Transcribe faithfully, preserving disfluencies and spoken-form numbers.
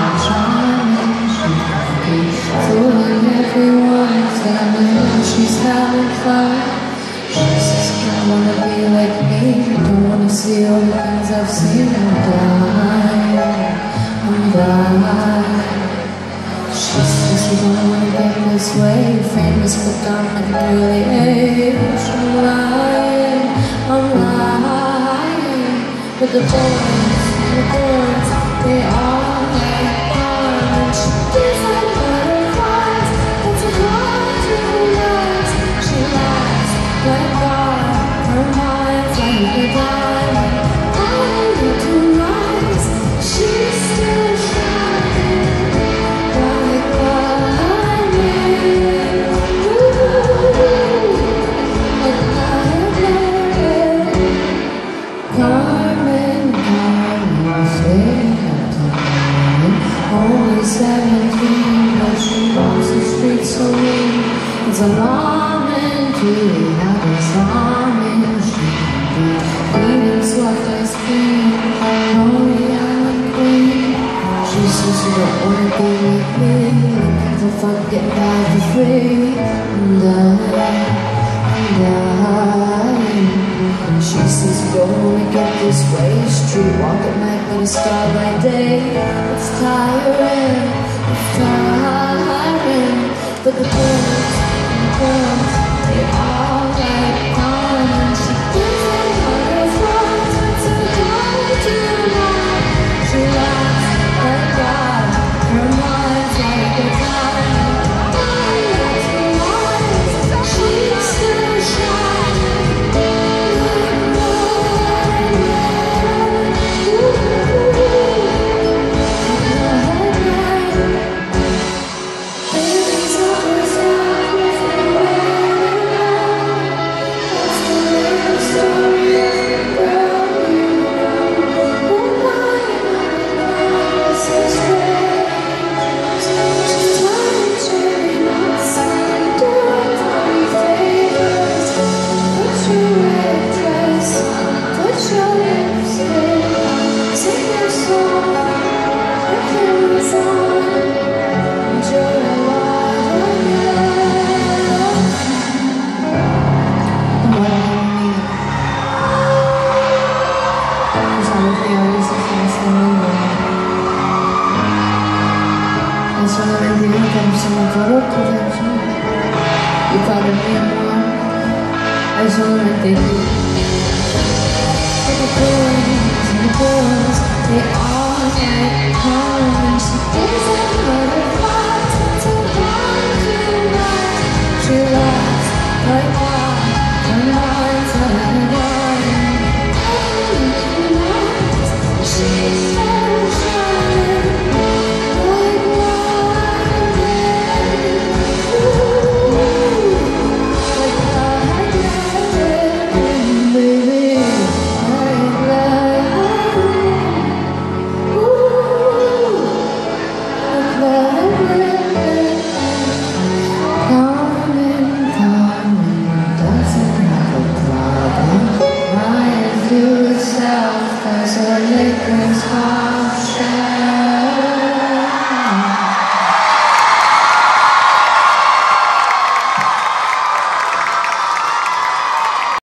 charming, she's happy, fooling everyone, telling her she's having fun. She says, I wanna be like me, don't wanna see all the things I've seen. I'm blind, I'm blind. She says, you don't wanna get this way, famous but I'm not really age. I'm lying, I'm lying. But the boys, the girls, they all like fun. She gives like butterflies, it's a hard to realize. She laughs like God, her mind's like a diamond. I look too nice, she's still shining like diamond. Ooh, like diamond. Carmen, Carmen, say only seventeen, but she walks the streets so mean. It's alarming to have a charming. She can be bleeding soft as cream, only island queen. She says she don't wanna be with me, looking for fun, getting by for free. And I, and I. And she says you don't wanna get this way, street walk at night but a star by day. It's tiring, it's tiring. But the girls, the girls, they all like fun. She gives them butterflies, it's a time to run. She laughs like God, her mind's like a diamond. She's still shining. You thought of me more, I just wanna thank you. For the boys and the girls, they all get home.